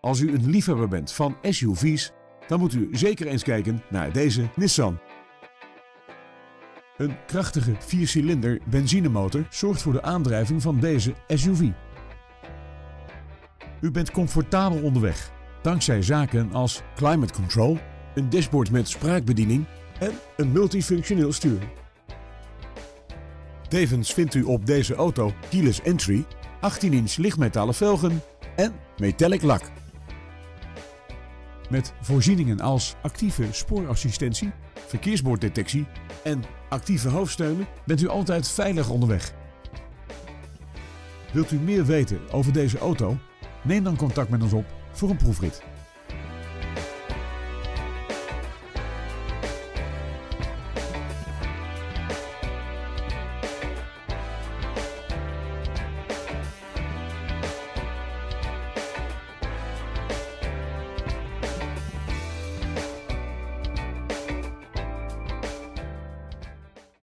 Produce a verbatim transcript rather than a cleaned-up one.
Als u een liefhebber bent van S U V's, dan moet u zeker eens kijken naar deze Nissan. Een krachtige viercilinder benzinemotor zorgt voor de aandrijving van deze S U V. U bent comfortabel onderweg, dankzij zaken als climate control, een dashboard met spraakbediening en een multifunctioneel stuur. Tevens vindt u op deze auto keyless entry, achttien inch lichtmetalen velgen en metallic lak. Met voorzieningen als actieve spoorassistentie, verkeersborddetectie en actieve hoofdsteunen bent u altijd veilig onderweg. Wilt u meer weten over deze auto? Neem dan contact met ons op voor een proefrit.